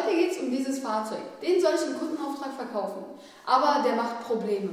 Heute geht es um dieses Fahrzeug. Den soll ich im Kundenauftrag verkaufen, aber der macht Probleme.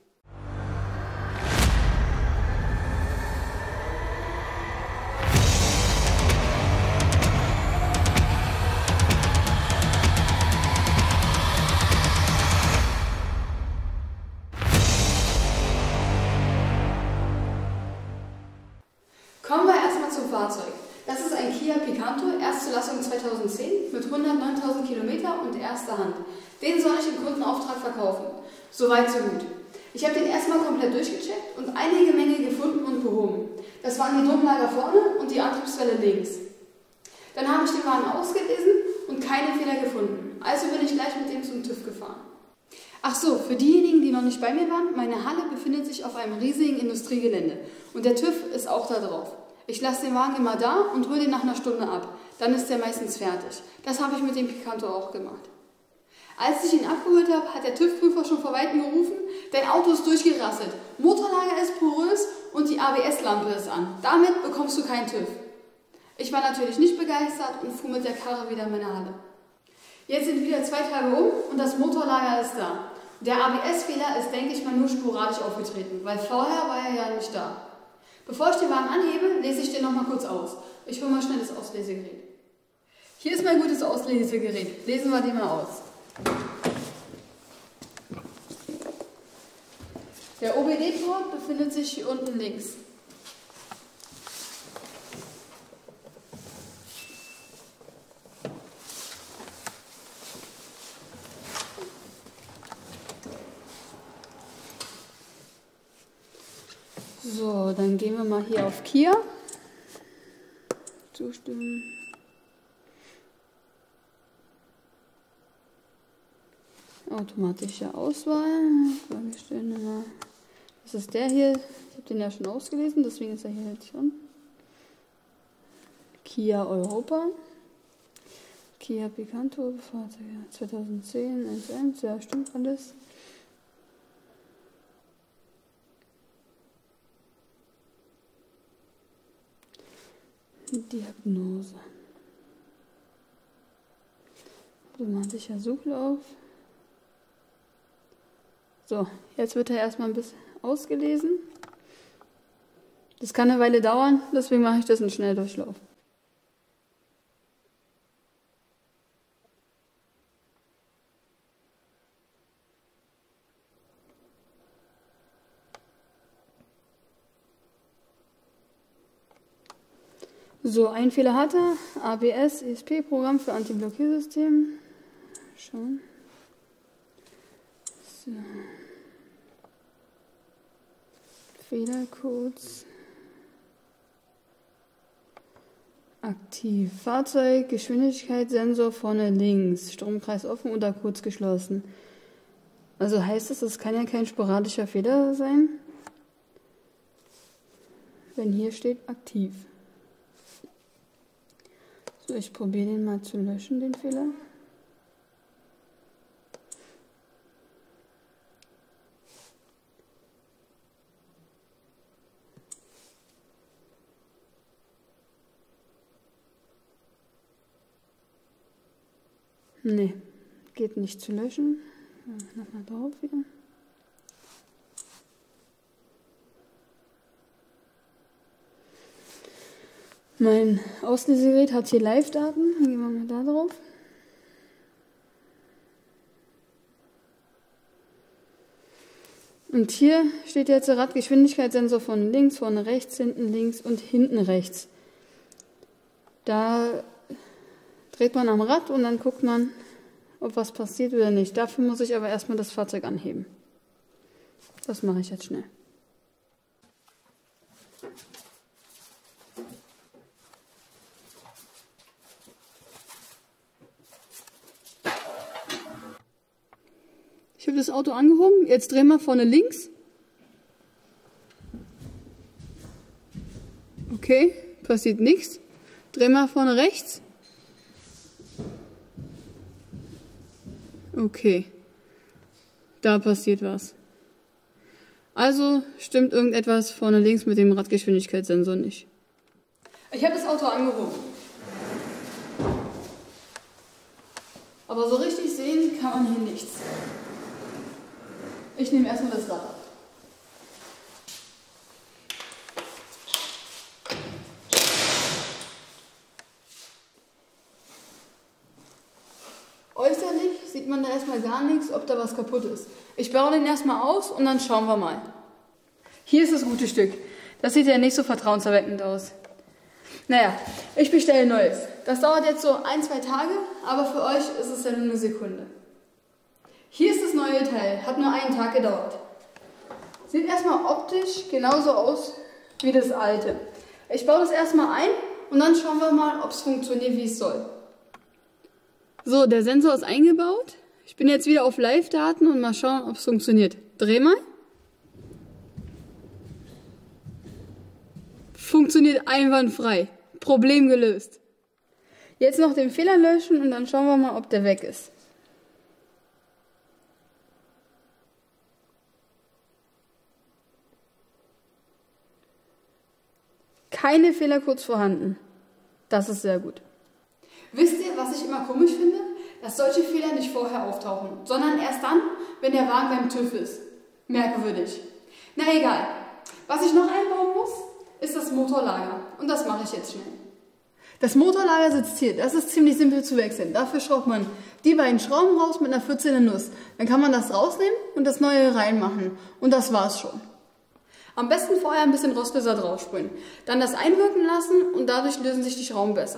Kommen wir erstmal zum Fahrzeug. Das ist ein Kia Picanto, Erstzulassung 2010 mit 109.000 Kilometer und erster Hand. Den soll ich im Kundenauftrag verkaufen. Soweit so gut. Ich habe den erstmal komplett durchgecheckt und einige Mängel gefunden und behoben. Das waren die Drucklager vorne und die Antriebswelle links. Dann habe ich den Wagen ausgelesen und keine Fehler gefunden. Also bin ich gleich mit dem zum TÜV gefahren. Ach so, für diejenigen, die noch nicht bei mir waren, meine Halle befindet sich auf einem riesigen Industriegelände und der TÜV ist auch da drauf. Ich lasse den Wagen immer da und hole den nach einer Stunde ab. Dann ist der meistens fertig. Das habe ich mit dem Picanto auch gemacht. Als ich ihn abgeholt habe, hat der TÜV-Prüfer schon vor Weitem gerufen, dein Auto ist durchgerasselt, Motorlager ist porös und die ABS-Lampe ist an. Damit bekommst du keinen TÜV. Ich war natürlich nicht begeistert und fuhr mit der Karre wieder in meine Halle. Jetzt sind wieder 2 Tage um und das Motorlager ist da. Der ABS-Fehler ist, denke ich mal, nur sporadisch aufgetreten, weil vorher war er ja nicht da. Bevor ich den Wagen anhebe, lese ich den noch mal kurz aus. Ich hole mal schnell das Auslesegerät. Hier ist mein gutes Auslesegerät. Lesen wir den mal aus. Der OBD-Port befindet sich hier unten links. So, dann gehen wir mal hier auf Kia. Zustimmen. Automatische Auswahl. Das ist der hier. Ich habe den ja schon ausgelesen, deswegen ist er hier jetzt schon. Kia Europa. Kia Picanto, Fahrzeug 2010, 1.1, ja, stimmt alles. Diagnose. Automatischer Suchlauf. So, jetzt wird er erstmal ein bisschen ausgelesen. Das kann eine Weile dauern, deswegen mache ich das in Schnelldurchlauf. So, ein Fehler hat er. ABS, ESP-Programm für Anti-Blockiersystem. Schauen. So. Fehlercodes. Aktiv. Fahrzeug, Geschwindigkeitssensor vorne links. Stromkreis offen oder kurz geschlossen. Also heißt das kann ja kein sporadischer Fehler sein, wenn hier steht aktiv. So, ich probiere den mal zu löschen, den Fehler. Ne, geht nicht zu löschen. Nochmal drauf wieder. Mein Auslesegerät hat hier Live-Daten. Dann gehen wir mal da drauf. Und hier steht jetzt der Radgeschwindigkeitssensor von links, vorne rechts, hinten links und hinten rechts. Da dreht man am Rad und dann guckt man, ob was passiert oder nicht. Dafür muss ich aber erstmal das Fahrzeug anheben. Das mache ich jetzt schnell. Ich habe das Auto angehoben, jetzt drehen wir vorne links. Okay, passiert nichts. Drehen wir vorne rechts. Okay, da passiert was. Also stimmt irgendetwas vorne links mit dem Radgeschwindigkeitssensor nicht. Ich habe das Auto angehoben. Aber so richtig sehen kann man hier nichts. Ich nehme erstmal das Rad ab. Äußerlich sieht man da erstmal gar nichts, ob da was kaputt ist. Ich baue den erstmal aus und dann schauen wir mal. Hier ist das gute Stück. Das sieht ja nicht so vertrauenserweckend aus. Naja, ich bestelle Neues. Das dauert jetzt so 1-2 Tage, aber für euch ist es ja nur eine Sekunde. Hier ist das neue Teil, hat nur einen Tag gedauert. Sieht erstmal optisch genauso aus wie das alte. Ich baue das erstmal ein und dann schauen wir mal, ob es funktioniert, wie es soll. So, der Sensor ist eingebaut. Ich bin jetzt wieder auf Live-Daten und mal schauen, ob es funktioniert. Dreh mal. Funktioniert einwandfrei. Problem gelöst. Jetzt noch den Fehler löschen und dann schauen wir mal, ob der weg ist. Keine Fehlercodes vorhanden. Das ist sehr gut. Wisst ihr, was ich immer komisch finde? Dass solche Fehler nicht vorher auftauchen, sondern erst dann, wenn der Wagen beim TÜV ist. Merkwürdig. Na egal. Was ich noch einbauen muss, ist das Motorlager. Und das mache ich jetzt schnell. Das Motorlager sitzt hier. Das ist ziemlich simpel zu wechseln. Dafür schraubt man die beiden Schrauben raus mit einer 14er Nuss. Dann kann man das rausnehmen und das neue reinmachen. Und das war's schon. Am besten vorher ein bisschen Rostlöser draufsprühen. Dann das einwirken lassen und dadurch lösen sich die Schrauben besser.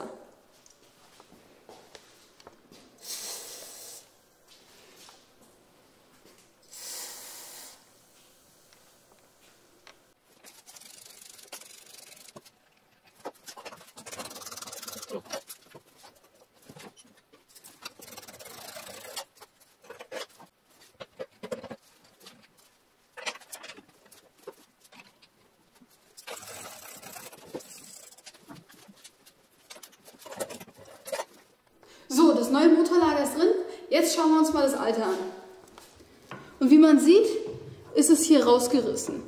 So, das neue Motorlager ist drin. Jetzt schauen wir uns mal das alte an. Und wie man sieht, ist es hier rausgerissen.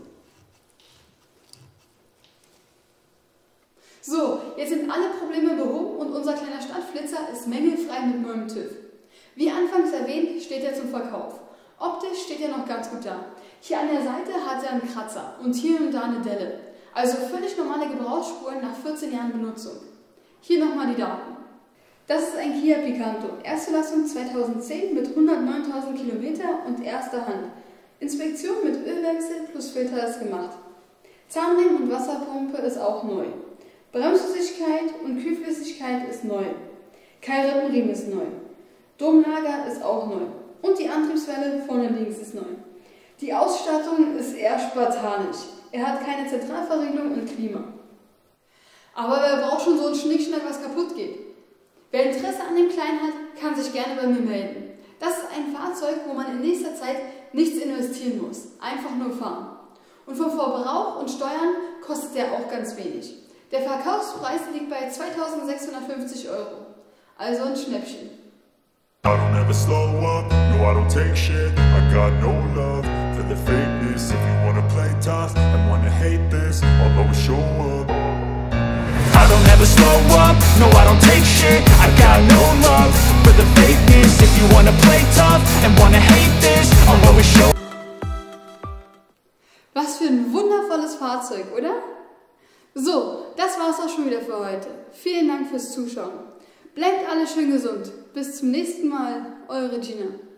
So, jetzt sind alle Probleme behoben und unser kleiner Stadtflitzer ist mängelfrei mit neuem TÜV. Wie anfangs erwähnt, steht er zum Verkauf. Optisch steht er noch ganz gut da. Hier an der Seite hat er einen Kratzer und hier und da eine Delle. Also völlig normale Gebrauchsspuren nach 14 Jahren Benutzung. Hier nochmal die Daten. Das ist ein Kia Picanto, Erstzulassung 2010 mit 109.000 Kilometer und erster Hand. Inspektion mit Ölwechsel plus Filter ist gemacht. Zahnriemen und Wasserpumpe ist auch neu. Bremsflüssigkeit und Kühlflüssigkeit ist neu. Keilrippenriemen ist neu. Domlager ist auch neu. Und die Antriebswelle vorne links ist neu. Die Ausstattung ist eher spartanisch. Er hat keine Zentralverriegelung und Klima. Aber wer braucht schon so einen Schnickschnack, was kaputt geht? Wer Interesse an dem Kleinen hat, kann sich gerne bei mir melden. Das ist ein Fahrzeug, wo man in nächster Zeit nichts investieren muss. Einfach nur fahren. Und vom Verbrauch und Steuern kostet der auch ganz wenig. Der Verkaufspreis liegt bei 2.650 €. Also ein Schnäppchen. I don't ever slow up, no I don't take shit. I got no love for the fakeness. If you wanna play tough and wanna hate this, I'll always show up. I don't ever slow up, no I don't take shit. I got no love for the fakeness. If you wanna play tough and wanna hate this, I'll always show up. Was für ein wundervolles Fahrzeug, oder? So, das war's auch schon wieder für heute. Vielen Dank fürs Zuschauen. Bleibt alle schön gesund. Bis zum nächsten Mal, eure Gina.